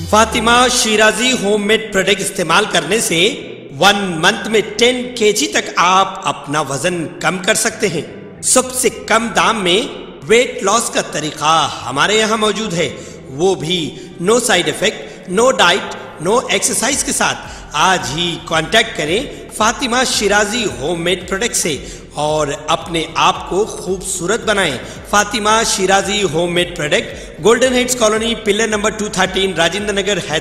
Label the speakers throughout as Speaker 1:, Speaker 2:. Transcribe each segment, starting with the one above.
Speaker 1: Fatima Shirazi homemade product इस्तेमाल करने से 1 मंथ में 10 kg तक आप अपना वजन कम कर सकते हैं। सबसे कम दाम में वेट लॉस का तरीका हमारे यहाँ मौजूद है, वो भी no side effect, no diet, no exercise के साथ। आज ही कांटेक्ट करें फातिमा शिराजी होममेड प्रोडक्ट से और अपने आप को खूबसूरत बनाएं। Fatima Shirazi homemade product, Golden Heads Colony, pillar number 213, Rajendra Nagar, Hyderabad.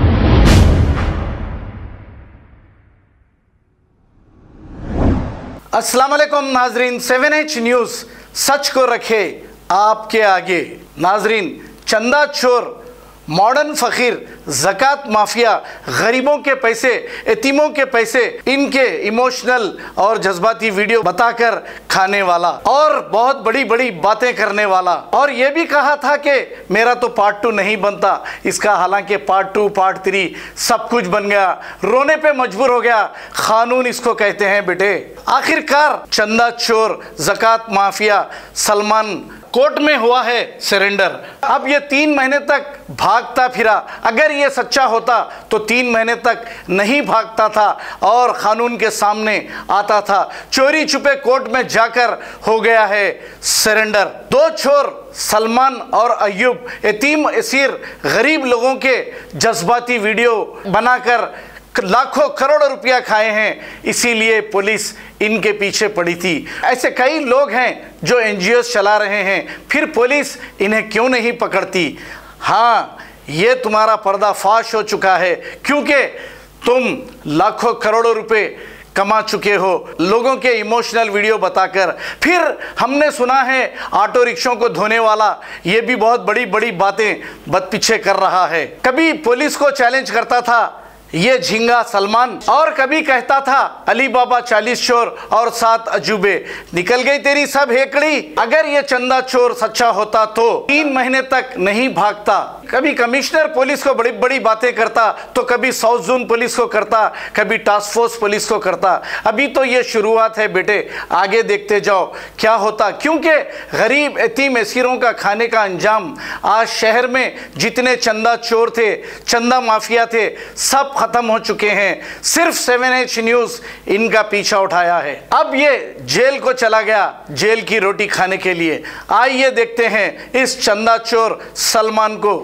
Speaker 2: अस्सलाम वालेकुम नाजरीन, 7H न्यूज़ सच को रखे आपके आगे। नाजरीन, चंदा चोर, मॉडर्न फकीर, ज़कात माफिया, गरीबों के पैसे, यतीमों के पैसे, इनके इमोशनल और जज्बाती वीडियो बताकर खाने वाला और बहुत बड़ी बड़ी बातें करने वाला, और ये भी कहा था कि मेरा तो पार्ट 2 नहीं बनता इसका, हालांकि पार्ट 2 पार्ट 3 सब कुछ बन गया। रोने पे मजबूर हो गया, कानून इसको कहते हैं बेटे। आखिरकार चंदा चोर, ज़कात माफिया सलमान कोर्ट में हुआ है सरेंडर। अब ये 3 महीने तक भागता फिरा, अगर ये सच्चा होता तो 3 महीने तक नहीं भागता था और कानून के सामने आता था। चोरी छुपे कोर्ट में जाकर हो गया है सरेंडर। 2 चोर सलमान और अय्यूब यतीम असीर गरीब लोगों के जज्बाती वीडियो बनाकर लाखों करोड़ों रुपया खाए हैं, इसीलिए पुलिस इनके पीछे पड़ी थी। ऐसे कई लोग हैं जो NGOs चला रहे हैं, फिर पुलिस इन्हें क्यों नहीं पकड़ती? हाँ, ये तुम्हारा पर्दाफाश हो चुका है, क्योंकि तुम लाखों करोड़ों रुपए कमा चुके हो लोगों के इमोशनल वीडियो बताकर। फिर हमने सुना है ऑटो रिक्शों को धोने वाला ये भी बहुत बड़ी बड़ी बातें पीछे कर रहा है। कभी पुलिस को चैलेंज करता था ये झिंगा सलमान, और कभी कहता था अली बाबा 40 चोर और 7 अजूबे, निकल गई तेरी सब हेकड़ी। अगर ये चंदा चोर सच्चा होता तो 3 महीने तक नहीं भागता। कभी कमिश्नर पुलिस को बड़ी बड़ी बातें करता, तो कभी साउथ जोन पुलिस को करता, कभी टास्क फोर्स पुलिस को करता। अभी तो ये शुरुआत है बेटे, आगे देखते जाओ क्या होता, क्योंकि गरीब यतीम असीरों का खाने का अंजाम आज शहर में जितने चंदा चोर थे, चंदा माफिया थे, सब खत्म हो चुके हैं। सिर्फ 7H न्यूज़ इनका पीछा उठाया है। अब ये जेल को चला गया जेल की रोटी खाने के लिए। आइए देखते हैं इस चंदा चोर सलमान को।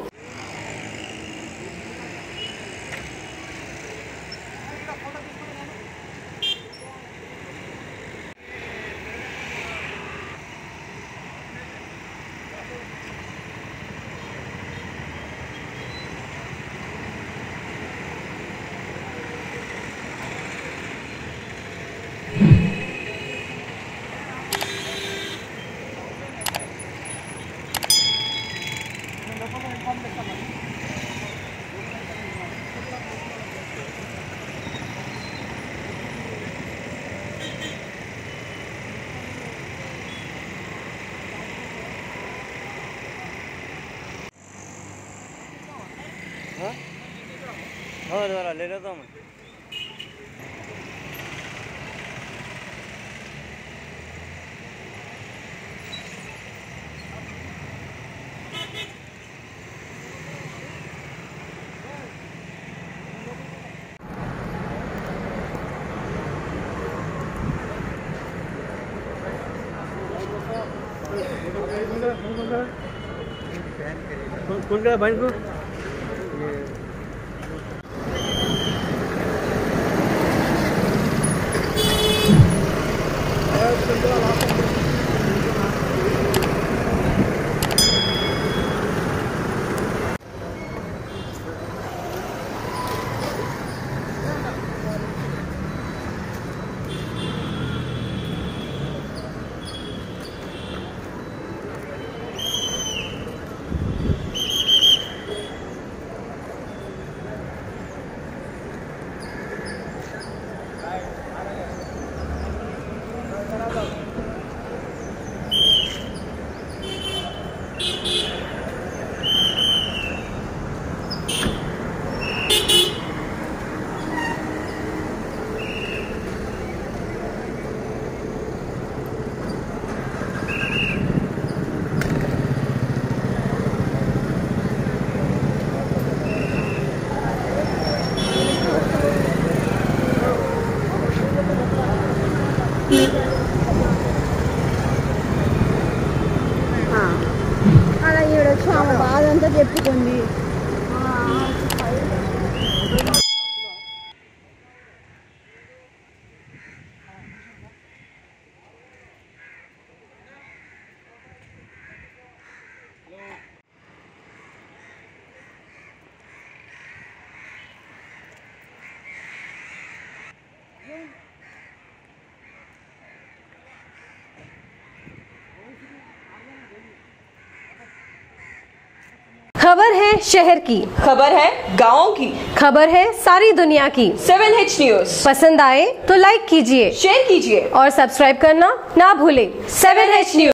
Speaker 3: और वाला ले लेता हूँ मैं। कौन का भाई को
Speaker 4: చెప్పుకుంది.
Speaker 5: खबर है शहर की,
Speaker 6: खबर है गाँव की,
Speaker 5: खबर है सारी दुनिया की।
Speaker 6: 7H न्यूज
Speaker 5: पसंद आए तो लाइक कीजिए,
Speaker 6: शेयर कीजिए
Speaker 5: और सब्सक्राइब करना ना भूलें।
Speaker 6: 7H news.